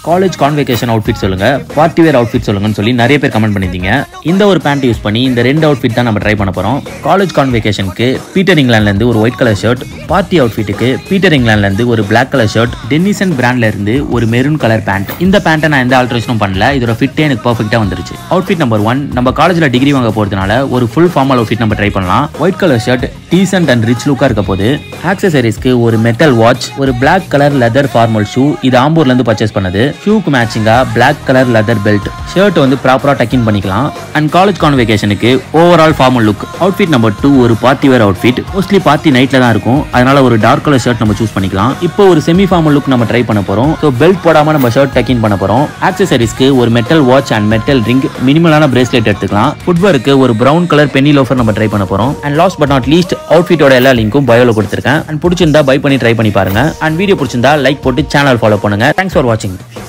College convocation outfit சொல்லுங்க, party wear outfit சொல்லுங்கன்னு சொல்லி நிறைய பேர் கமெண்ட் பண்ணிருந்தீங்க. இந்த ஒரு பேண்ட் யூஸ் பண்ணி இந்த ரெண்டு அவுட்ஃபிட் தான் நம்ம ட்ரை பண்ண போறோம். காலேஜ் கான்வெகேஷனுக்கு பீட்டர் இங்கிலாந்துல இருந்து ஒரு ஒயிட் கலர் ஷர்ட், பார்ட்டி அவுட்ஃபிட்டுக்கு பீட்டர் இங்கிலாந்துல இருந்து ஒரு பிளாக் கலர் ஷர்ட், டென்னிசன் பிராண்ட்ல இருந்து ஒரு மெரூன் கலர் பேண்ட். இந்த பேண்ட்டை நான் எந்த ஆல்ட்ரேஷனும் பண்ணல, இதோட ஃபிட்டே எனக்கு பர்ஃபெக்ட்டா வந்துருச்சு. அவுட்ஃபிட் நம்பர் 1, நம்ம காலேஜ்ல டிகிரி வாங்க போறதுனால ஒரு ஃபுல் ஃபார்மல் அவுட்ஃபிட் நம்ம ட்ரை பண்ணலாம். White colour shirt decent and rich லுக்கா இருக்க போது. ஆக்சசரிஸ்க்கு ஒரு மெட்டல் வாட்ச், ஒரு black colour leather formal shoe, இது ஆம்பூர்ல இருந்து பர்ச்சேஸ் பண்ணது. ஷூக்கு மேட்சிங்கா black colour leather belt. Shirt வந்து ப்ராப்பரா டக்கின் பண்ணிக்கலாம். அண்ட் காலேஜ் கான்வெகேஷனுக்கு overall formal look. Outfit number 2 ஒரு party wear outfit. Mostly party நைட்ல தான் இருக்கும், அதனால ஒரு டார்க் கலர் ஷர்ட் நம்ம சூஸ் பண்ணிக்கலாம். இப்போ ஒரு செமி ஃபார்மல் லுக் நம்ம ட்ரை பண்ண போறோம். ஸோ பெல்ட் போடாம நம்ம ஷர்ட் டக்கின் பண்ண போறோம். ஆக்சசரிஸ்க்கு ஒரு metal watch and metal ring, மினிமலான பிரேஸ்லெட் எடுத்துக்கலாம். ஃபுட்வேருக்கு ஒரு பிரவுன் கலர் பென்னி லோஃபர் நம்ம ட்ரை பண்ண போறோம். And last but not least அவுட்ஃபிட்டோட எல்லா லிங்க்கும் பயோல கொடுத்துருக்கேன். அண்ட் பிடிச்சிருந்தா பை பண்ணி ட்ரை பண்ணி பாருங்க. அண்ட் வீடியோ பிடிச்சிருந்தா லைக் போட்டு சேனல் ஃபாலோ பண்ணுங்க. தேங்க்ஸ் ஃபார் வாட்சிங்.